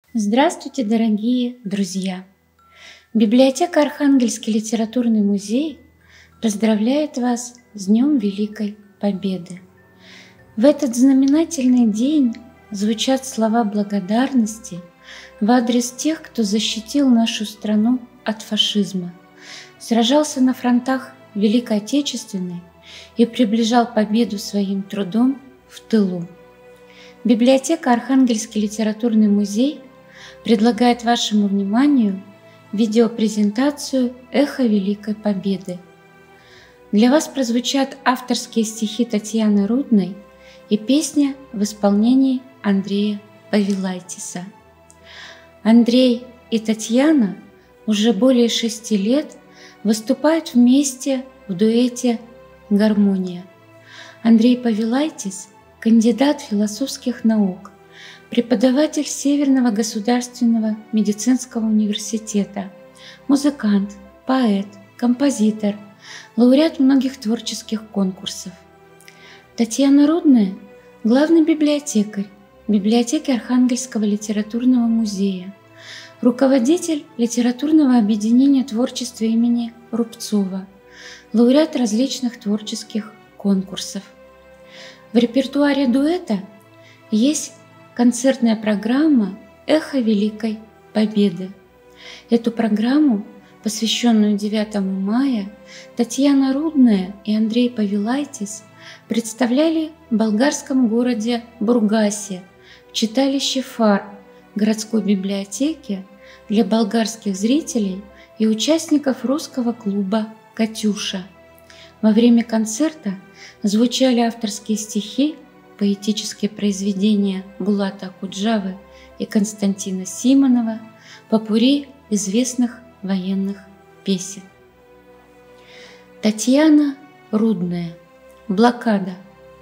Здравствуйте, дорогие друзья! Библиотека Архангельский литературный музей поздравляет вас с Днем Великой Победы. В этот знаменательный день звучат слова благодарности в адрес тех, кто защитил нашу страну от фашизма, сражался на фронтах Великой Отечественной и приближал победу своим трудом в тылу. Библиотека Архангельский литературный музей предлагает вашему вниманию видеопрезентацию «Эхо Великой Победы». Для вас прозвучат авторские стихи Татьяны Рудной и песня в исполнении Андрея Павелайтиса. Андрей и Татьяна уже более 6 лет выступают вместе в дуэте «Гармония». Андрей Павелайтис – кандидат философских наук, преподаватель Северного государственного медицинского университета, музыкант, поэт, композитор, лауреат многих творческих конкурсов. Татьяна Рудная – главный библиотекарь библиотеки Архангельского литературного музея, руководитель литературного объединения творчества имени Рубцова, лауреат различных творческих конкурсов. В репертуаре дуэта есть концертная программа «Эхо Великой Победы». Эту программу, посвященную 9 мая, Татьяна Рудная и Андрей Павелайтис представляли в болгарском городе Бургасе в читалище «Фар» городской библиотеки для болгарских зрителей и участников русского клуба «Катюша». Во время концерта звучали авторские стихи, поэтические произведения Булата Акуджавы и Константина Симонова, попурри известных военных песен. Татьяна Рудная. Блокада.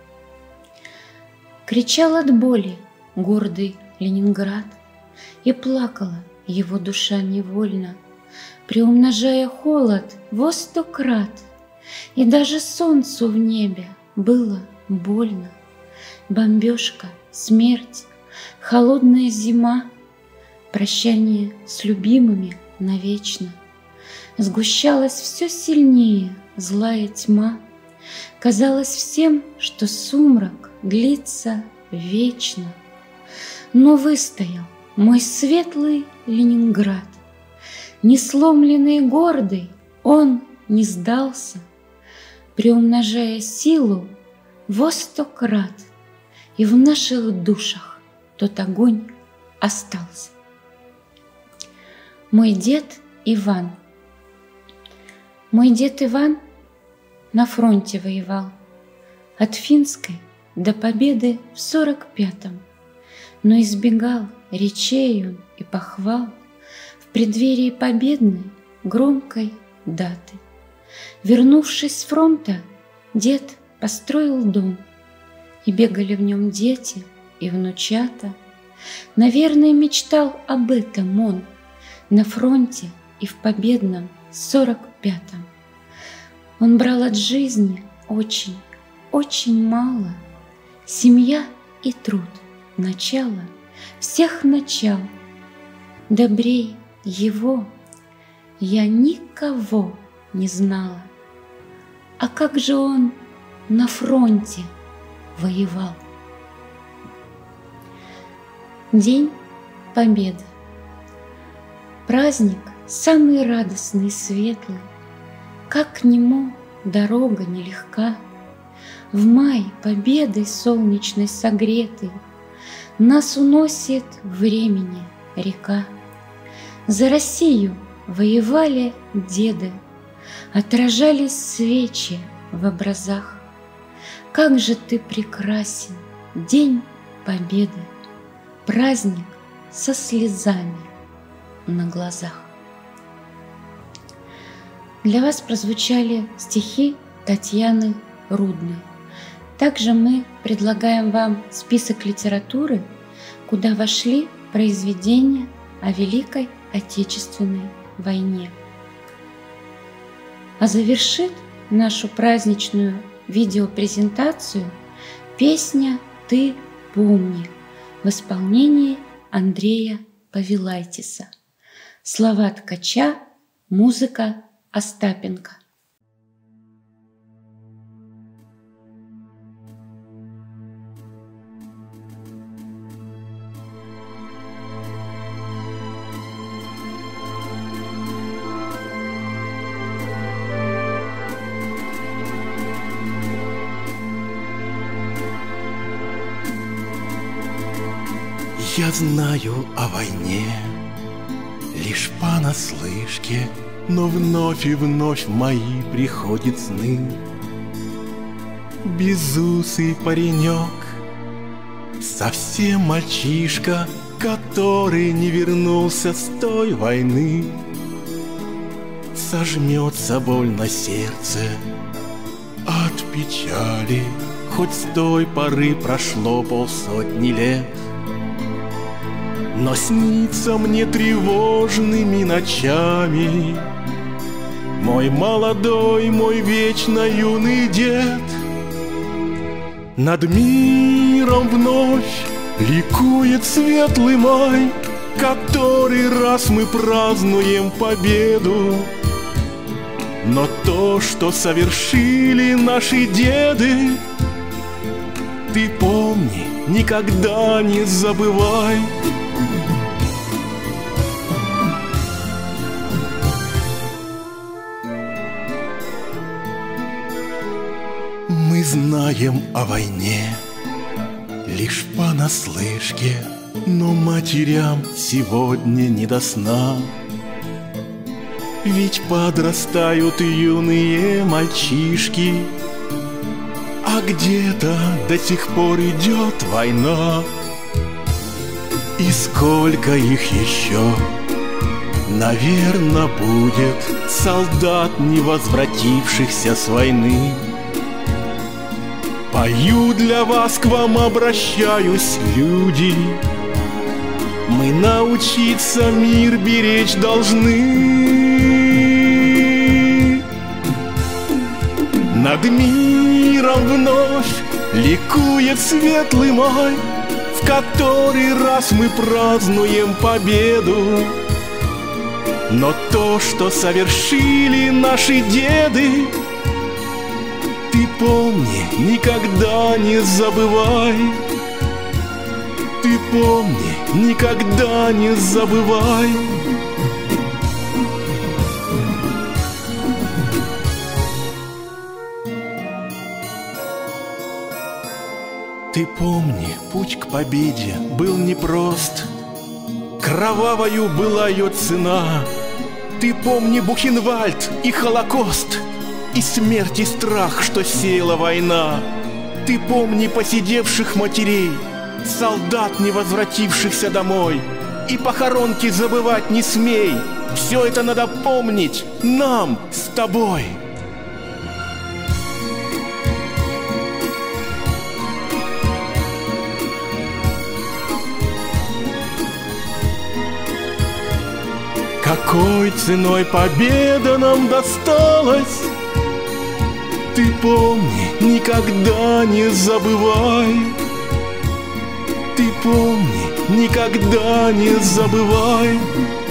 Кричал от боли гордый Ленинград, и плакала его душа невольно, приумножая холод во 100 крат, и даже солнцу в небе было больно. Бомбежка, смерть, холодная зима, прощание с любимыми навечно. Сгущалась все сильнее злая тьма. Казалось всем, что сумрак длится вечно. Но выстоял мой светлый Ленинград. Не сломленный и гордый, он не сдался, приумножая силу во 100 крат. И в наших душах тот огонь остался. Мой дед Иван. Мой дед Иван на фронте воевал, от Финской до победы в 45-м, но избегал речей он и похвал в преддверии победной громкой даты. Вернувшись с фронта, дед построил дом, и бегали в нем дети и внучата. Наверное, мечтал об этом он на фронте и в победном 45-м. Он брал от жизни очень, очень мало. Семья и труд, начало всех начал. Добрей его я никого не знала. А как же он на фронте воевал? День Победы. Праздник самый радостный и светлый, как к нему дорога нелегка. В май победой солнечной согретой нас уносит времени река. За Россию воевали деды, отражались свечи в образах. Как же ты прекрасен, День Победы, праздник со слезами на глазах. Для вас прозвучали стихи Татьяны Рудной. Также мы предлагаем вам список литературы, куда вошли произведения о Великой Отечественной войне. А завершит нашу праздничную видеопрезентацию песня «Ты помни» в исполнении Андрея Павелайтиса. Слова Ткача, музыка Остапенко. Я знаю о войне лишь понаслышке, но вновь и вновь в мои приходят сны. Безусый паренек, совсем мальчишка, который не вернулся с той войны. Сожмется больно сердце от печали, хоть с той поры прошло 50 лет. Но снится мне тревожными ночами мой молодой, мой вечно юный дед. Над миром вновь ликует светлый май, который раз мы празднуем победу. Но то, что совершили наши деды, ты помни, никогда не забывай. Мы знаем о войне лишь понаслышке, но матерям сегодня не до сна. Ведь подрастают юные мальчишки, а где-то до сих пор идет война. И сколько их еще, наверно, будет солдат, не возвратившихся с войны. Пою для вас, к вам обращаюсь, люди. Мы научиться мир беречь должны. Над миром вновь ликует светлый май, в который раз мы празднуем победу. Но то, что совершили наши деды, ты помни, никогда не забывай. Ты помни, никогда не забывай. Ты помни, путь к победе был непрост, кровавою была ее цена. Ты помни Бухенвальд и Холокост, и смерть, и страх, что сеяла война. Ты помни посидевших матерей, солдат, не возвратившихся домой, и похоронки забывать не смей. Все это надо помнить нам с тобой. Какой ценой победа нам досталась, ты помни, никогда не забывай. Ты помни, никогда не забывай.